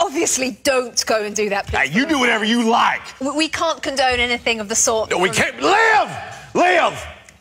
obviously don't go and do that. Hey, you do whatever you like. We can't condone anything of the sort. No, we can't. Live! Live!